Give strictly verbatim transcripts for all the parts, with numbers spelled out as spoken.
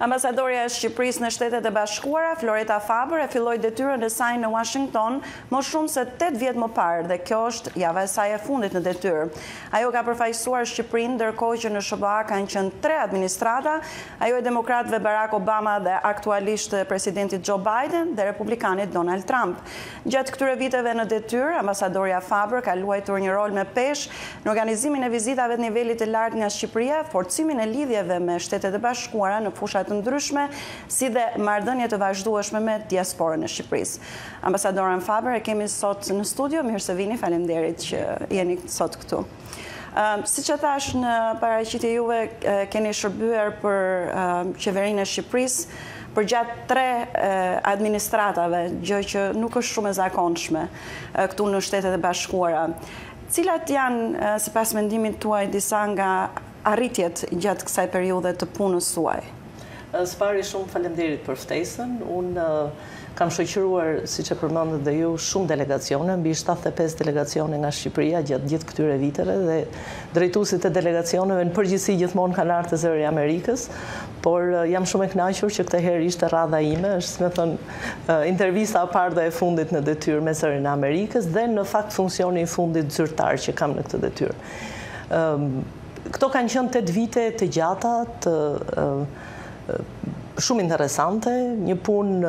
Ambasadorja e Shqipërisë në Shtetet e Bashkuara, Floreta Faber, e filloi detyrën e saj në Uashington më shumë se tetë vjet më parë dhe kjo është java e saj e fundit në detyrë. Ajo ka përfaqësuar Shqipërinë ndërkohë që në S H B A kanë qenë tre administrata, ajo e demokratëve Barack Obama dhe aktualisht presidentit Joe Biden dhe republikanit Donald Trump. Gjatë këtyre viteve në detyrë, ambasadorja Faber ka luajtur një rol me peshë në organizimin e vizitave të nivelit të lartë nga Shqipëria, forcimin e lidhjeve me Shtetet e Bashkuara në fusha të ndryshme, si dhe marrëdhënie të vazhdueshme me diasporën e Shqipërisë. Ambasadoren Faber e kemi sot në studio, mirë se vini, faleminderit që jeni sot këtu. Uh, si që thash në paraqitje juve, uh, keni shërbyer për uh, qeverinë e Shqipërisë për gjatë tre uh, administratave, gjë që nuk është shumë e zakonshme uh, këtu në Shtetet e Bashkuara. Cilat janë, uh, sipas mendimit tuaj, disa nga arritjet gjatë kësaj periudhe të punës suaj? Së pari, shumë faleminderit për ftesën. Unë uh, kam shoqëruar, siç e përmendët dhe ju, shumë delegacione, mbi shtatëdhjetë e pesë delegacione nga Shqipëria gjatë gjithë këtyre viteve dhe drejtuesit e delegacioneve në përgjithësi gjithmonë kanë ardhur te Zëri i Amerikës, por uh, jam shumë e kënaqur që këtë herë ishte radha ime, është, me thënë, uh, intervista e parë dhe e fundit në detyrë me Zërin e Amerikës dhe në fakt funksioni i fundit zyrtar që kam në këtë detyrë. Um, Këto kanë qenë tetë vite të gjata, të uh, shumë interesante, një punë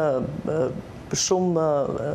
shumë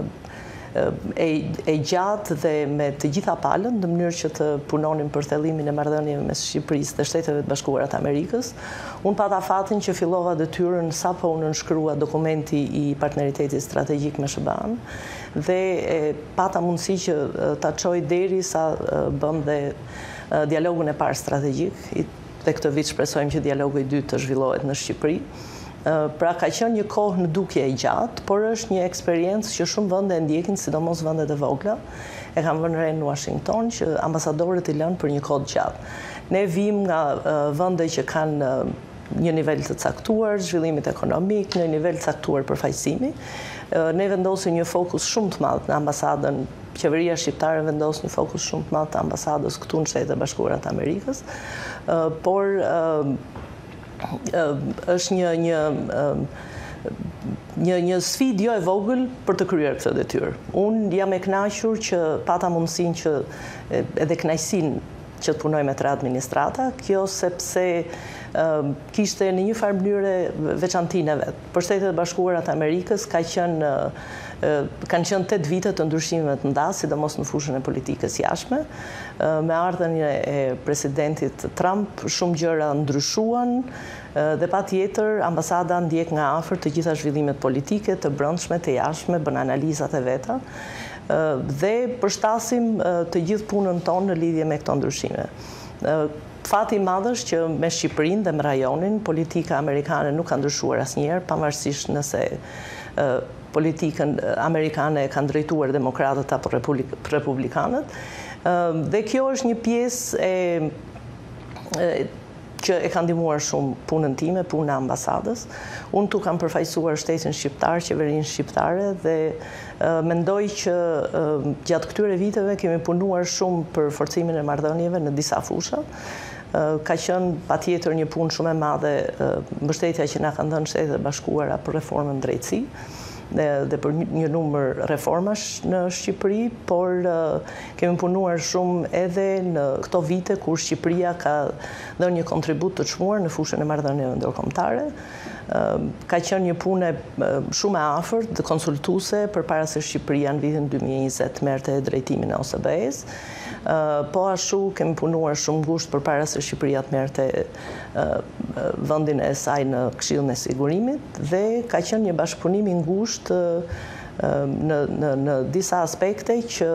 e, e gjatë dhe me të gjitha palën, në mënyrë që të punonim për thellimin e marrëdhënieve mes Shqipërisë dhe Shteteve të Bashkuara të Amerikës. Unë pata fatin që fillova detyrën sapo u nënshkrua dokumenti i partneritetit strategjik me S H B A-n dhe e, pata mundësi që ta çoj deri sa bëm dhe dialogun e parë strategjik. Dhe këtë vit shpresojmë që dialogu i dytë të zhvillohet në Shqipëri. Pra ka qenë një kohë në dukje e gjatë, por është një eksperiencë që shumë vende e ndjekin, sidomos vendet e vogla. E kam vënë re në Uashington që ambasadorët i lënë për një kohë të gjatë. Ne vim nga vende që kanë një nivel të caktuar zhvillimit ekonomik, një nivel të caktuar përfaqësimi. Ne vendosim një fokus shumë të madh në ambasadën. Qeveria shqiptare vendos një fokus shumë të madh të ambasadës këtu në Shtetet e Bashkuara të Amerikës, por është një një një një sfidë jo e vogël për të kryer këtë detyrë. Unë jam e kënaqur që pata mundësinë që edhe kënaqësinë që të punoj me tre administrata, kjo sepse uh, kishte në një farë mënyrë veçantinë e vet. Për Shtetet e Bashkuara të Amerikës ka qenë uh, kanë qenë tetë vite të ndryshimeve të nda, sidomos në fushën e politikës jashtme. Uh, me ardhen e presidentit Trump, shumë gjëra ndryshuan uh, dhe patjetër ambasada ndjek nga afër të gjitha zhvillimet politike, të brendshme, të jashtme, bën analizat e veta. Dhe përshtasim të gjithë punën tonë në lidhje me këto ndryshime. Fati i madh është që me Shqipërinë dhe me rajonin, politika amerikane nuk ka ndryshuar asnjëherë, pavarësisht nëse politikën amerikane e kanë drejtuar demokratët apo republikanët. Dhe kjo është një pjesë e që e ka ndihmuar shumë punën time, punën e ambasadës. Unë tu kam përfaqësuar shtetin shqiptar, qeverinë shqiptare dhe uh, mendoj që uh, gjatë këtyre viteve kemi punuar shumë për forcimin e marrëdhënieve në disa fusha. Uh, ka qenë patjetër një punë shumë e madhe uh, mbështetja që na kanë dhënë Shtetet e Bashkuara për reformën drejtësi dhe, dhe për një numër reformash në Shqipëri, por uh, kemi punuar shumë edhe në këto vite kur Shqipëria ka dhënë një kontribut të çmuar në fushën e marrëdhënieve ndërkombëtare. Uh, ka qenë një punë uh, shumë e afërt dhe konsultuese përpara se Shqipëria në vitin dy mijë e njëzet merrte drejtimin e O S B E-s. Uh, po ashtu kemi punuar shumë ngushtë përpara se Shqipëria të merrte uh, vendin e saj në Këshillin e Sigurimit dhe ka qenë një bashkëpunim i ngushtë uh, në, në, në disa aspekte që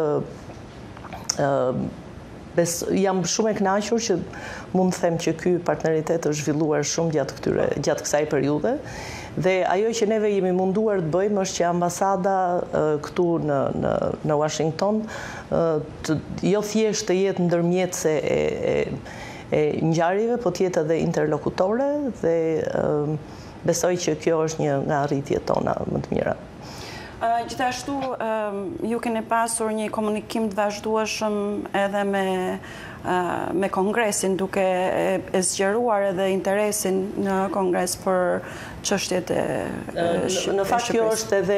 uh, bes, jam shumë e kënaqur që mund të them që ky partneritet është zhvilluar shumë gjatë këtyre gjatë kësaj periudhe. Dhe ajo që neve jemi munduar të bëjmë është që ambasada uh, këtu në, në, në Washington uh, të, jo thjesht të jetë ndërmjetëse e, e, e ngjarjeve, po të jetë edhe interlokutore dhe uh, besoj që kjo është një nga arritjet tona më të mira. Gjithashtu, ju keni pasur një komunikim të vazhdueshëm edhe me me Kongresin, duke e zgjeruar edhe interesin në Kongres për çështjet e Shqipërisë. Në fakt kjo është edhe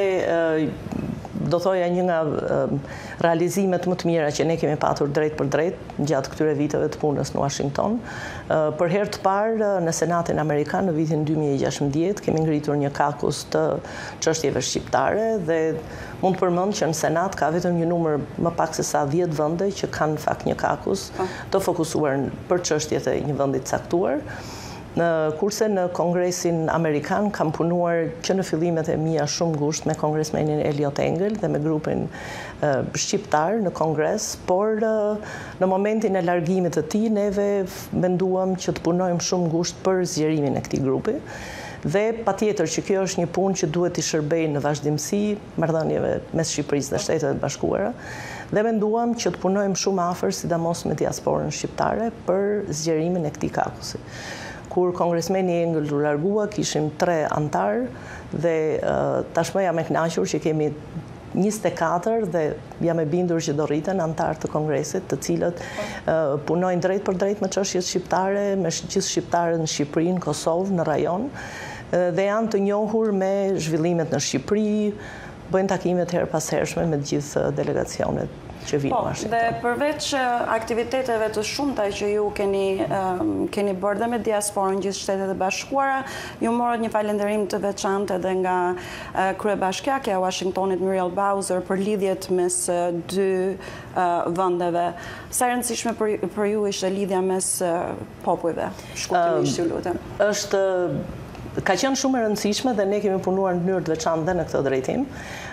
do thoja një nga realizimet më të mira që ne kemi patur drejt për drejt gjatë këtyre viteve të punës në Washington. Për herë të parë në Senatin Amerikan në vitin dy mijë e gjashtëdhjetë kemi ngritur një kakus të çështjeve shqiptare dhe mund të përmend që në Senat ka vetëm një numër më pak se sa dhjetë vende që kanë në fakt një kakus të fokusuar për çështjet e një vendi të caktuar. Kurse në Kongresin Amerikan kam punuar që në fillimet e mia shumë ngusht me kongresmenin Eliot Engel dhe me grupin shqiptar në Kongres, por në momentin e largimit të tij neve menduam që të punojmë shumë ngusht për zgjerimin e këtij grupi. Dhe patjetër që kjo është një punë që duhet i shërbejë në vazhdimsi marrëdhënieve mes Shqipërisë dhe Shtetet e Bashkuara dhe menduam që të punojmë shumë afër sidomos me diasporën shqiptare për zgjerimin e këtij kakusi. Kur kongresmeni Engel u largua, kishim tre antar dhe tashmë jam e kënaqur që kemi njëzet e katër dhe jam e bindur që do rriten antar të Kongresit, të cilët punojnë drejt për drejt me çështjet shqiptare, me gjithë shqiptarët në Shqipëri, në Kosovë, në rajon, dhe janë të njohur me zhvillimet në Shqipëri, bëjnë takime të her pas hershme me të gjithë delegacionet që vinë në Washington. Dhe përveç aktiviteteve të shumta që ju keni bërë dhe me diasporën gjithë Shtetet e Bashkuara, ju morët një falënderim të veçantë edhe nga kryebashkiakja e Washingtonit Muriel Bowser për lidhjet mes dy vendeve. Sa e rëndësishme për ju ishte lidhja mes popujve? Shkurtimisht ju lutem. Është ka qenë shumë e rëndësishme dhe ne kemi punuar në mënyrë të veçantë dhe në këtë drejtim.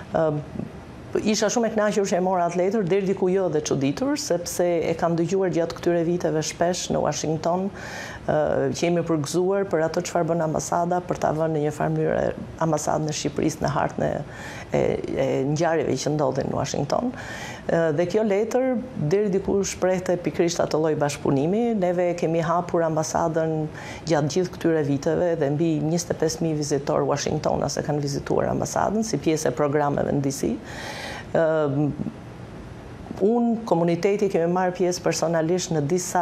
Isha shumë e kënaqur që e mora atë letër, deri diku jo dhe çuditur, sepse e kam dëgjuar gjatë këtyre viteve shpesh në Washington që jemi përgëzuar për ato çfarë bën ambasada për ta vënë në një farë mënyrë ambasadën e Shqipërisë në hartën e ngjarjeve që ndodhin në Washington. Dhe kjo letër deri diku shprehte pikërisht atë lloj bashkëpunimi. Neve kemi hapur ambasadën gjatë gjithë këtyre viteve dhe mbi njëzet e pesë mijë vizitorë washingtonase kanë vizituar ambasadën si pjesë e programeve në D C. Unë, komuniteti, kemi marrë pjesë personalisht në disa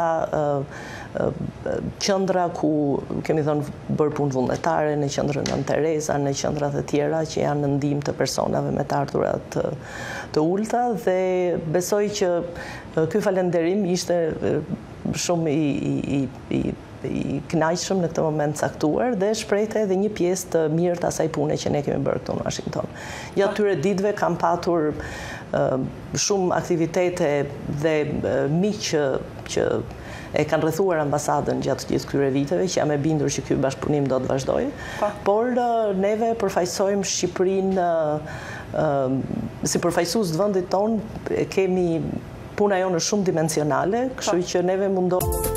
qendra ku kemi dhënë bërë punë vullnetare, në qendrën Nën Tereza, në qendrat e tjera që janë në ndihmë të personave me të ardhurat të ulta dhe besoj që ky falënderim ishte shumë i i i kënaqshëm në këtë moment caktuar dhe shprehte edhe një pjesë të mirë të asaj pune që ne kemi bërë këtu në Washington. Gjatë këtyre ditëve kam patur shumë aktivitete dhe miq që e kanë rrethuar ambasadën gjatë gjithë këtyre viteve, që jam e bindur që ky bashkëpunim do të vazhdojë. Por neve përfaqësojmë Shqipërinë si përfaqësues të vendit tonë, kemi puna jonë shumë dimensionale, kështu që neve mundohemi